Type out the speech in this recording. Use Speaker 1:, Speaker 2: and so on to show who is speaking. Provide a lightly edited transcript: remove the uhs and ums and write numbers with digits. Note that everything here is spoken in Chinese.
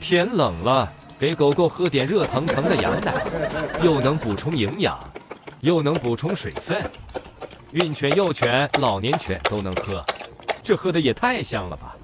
Speaker 1: 天冷了，给狗狗喝点热腾腾的羊奶，又能补充营养，又能补充水分。孕犬、幼犬、老年犬都能喝，这喝的也太香了吧！